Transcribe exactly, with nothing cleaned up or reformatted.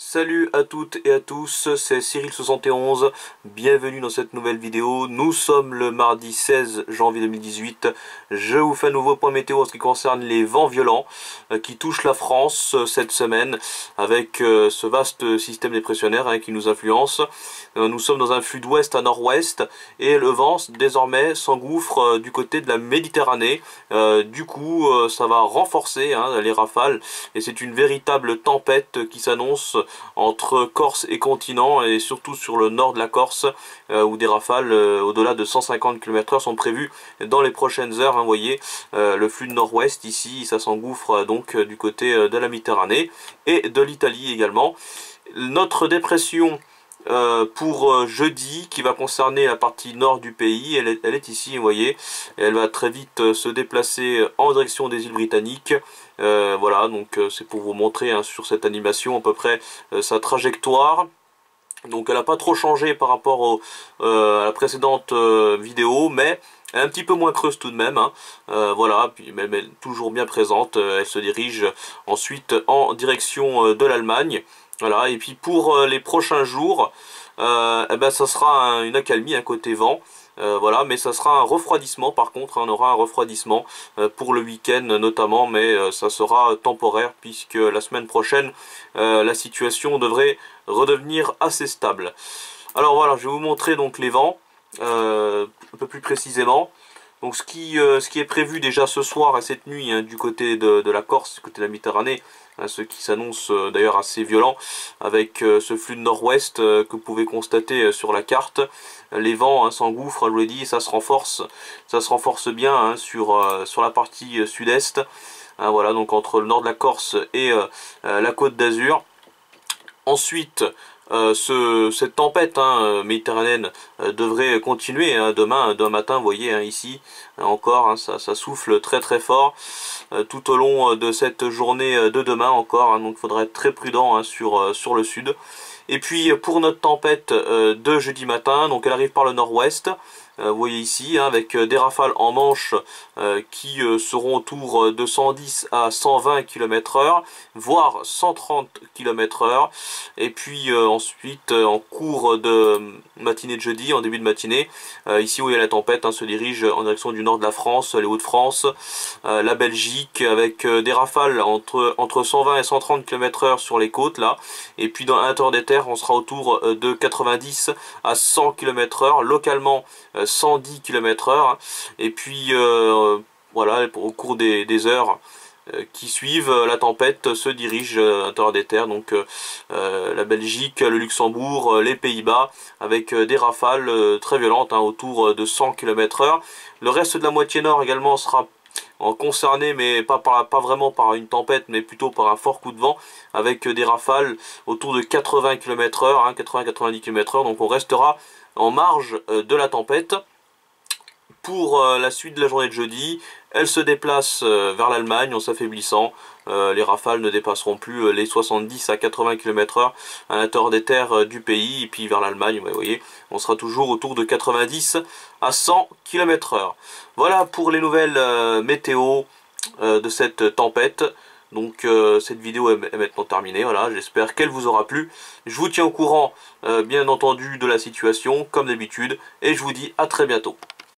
Salut à toutes et à tous, c'est Cyril soixante et onze, bienvenue dans cette nouvelle vidéo. Nous sommes le mardi seize janvier deux mille dix-huit. Je vous fais un nouveau point météo en ce qui concerne les vents violents euh, qui touchent la France euh, cette semaine avec euh, ce vaste système dépressionnaire hein, qui nous influence. Euh, nous sommes dans un flux d'ouest à nord-ouest et le vent désormais s'engouffre euh, du côté de la Méditerranée. Euh, du coup, euh, ça va renforcer hein, les rafales et c'est une véritable tempête qui s'annonce entre Corse et continent, et surtout sur le nord de la Corse euh, où des rafales euh, au-delà de cent cinquante kilomètres heure sont prévues dans les prochaines heures. Hein, vous voyez euh, le flux de nord-ouest ici, ça s'engouffre euh, donc euh, du côté euh, de la Méditerranée et de l'Italie également. Notre dépression Euh, pour euh, jeudi, qui va concerner la partie nord du pays, elle est, elle est ici, vous voyez, elle va très vite euh, se déplacer en direction des îles britanniques. Euh, voilà, donc euh, c'est pour vous montrer hein, sur cette animation à peu près euh, sa trajectoire. Donc elle n'a pas trop changé par rapport au, euh, à la précédente euh, vidéo, mais elle est un petit peu moins creuse tout de même. Hein. Euh, voilà, puis mais, mais toujours bien présente. Elle se dirige ensuite en direction euh, de l'Allemagne. Voilà, et puis pour euh, les prochains jours, euh, eh ben, ça sera un, une accalmie, un côté vent. Euh, voilà, mais ça sera un refroidissement par contre, hein, on aura un refroidissement euh, pour le week-end notamment, mais euh, ça sera temporaire puisque la semaine prochaine, euh, la situation devrait redevenir assez stable. Alors voilà, je vais vous montrer donc les vents, euh, un peu plus précisément. Donc ce qui, euh, ce qui est prévu déjà ce soir et cette nuit hein, du côté de, de la Corse, du côté de la Méditerranée, hein, ce qui s'annonce euh, d'ailleurs assez violent avec euh, ce flux de nord-ouest euh, que vous pouvez constater euh, sur la carte. Les vents hein, s'engouffrent, je vous l'ai dit, ça se renforce, ça se renforce bien hein, sur, euh, sur la partie euh, sud-est. Hein, voilà, donc entre le nord de la Corse et euh, euh, la Côte d'Azur. Ensuite, euh, ce, cette tempête hein, méditerranéenne euh, devrait continuer hein, demain, demain matin, vous voyez hein, ici, hein, encore, hein, ça, ça souffle très très fort euh, tout au long de cette journée de demain encore, hein, donc il faudra être très prudent hein, sur, euh, sur le sud. Et puis pour notre tempête euh, de jeudi matin, donc elle arrive par le nord-ouest. Euh, vous voyez ici, hein, avec euh, des rafales en manche euh, qui euh, seront autour de cent dix à cent vingt kilomètres heure, voire cent trente kilomètres heure. Et puis euh, ensuite, euh, en cours de matinée de jeudi, en début de matinée, euh, ici où il y a la tempête, hein, se dirige en direction du nord de la France, les Hauts-de-France, euh, la Belgique, avec euh, des rafales entre, entre cent vingt et cent trente kilomètres heure sur les côtes, là. Et puis dans l'intérieur des terres, on sera autour de quatre-vingt-dix à cent kilomètres heure, localement euh, cent dix kilomètres heure. Et puis euh, voilà, au cours des, des heures euh, qui suivent, la tempête se dirige à l'intérieur des terres, donc euh, euh, la Belgique, le Luxembourg, les Pays-Bas, avec euh, des rafales euh, très violentes, hein, autour de cent kilomètres heure. Le reste de la moitié nord également sera concerné, mais pas, par, pas vraiment par une tempête, mais plutôt par un fort coup de vent, avec des rafales autour de quatre-vingts kilomètres heure, hein, quatre-vingts à quatre-vingt-dix kilomètres heure, donc on restera en marge euh, de la tempête. Pour euh, la suite de la journée de jeudi, elle se déplace euh, vers l'Allemagne en s'affaiblissant. Euh, les rafales ne dépasseront plus euh, les soixante-dix à quatre-vingts kilomètres heure à l'intérieur des terres euh, du pays. Et puis vers l'Allemagne, vous voyez, on sera toujours autour de quatre-vingt-dix à cent kilomètres heure. Voilà pour les nouvelles euh, météo euh, de cette tempête. Donc euh, cette vidéo est maintenant terminée, voilà, j'espère qu'elle vous aura plu. Je vous tiens au courant, euh, bien entendu, de la situation, comme d'habitude, et je vous dis à très bientôt.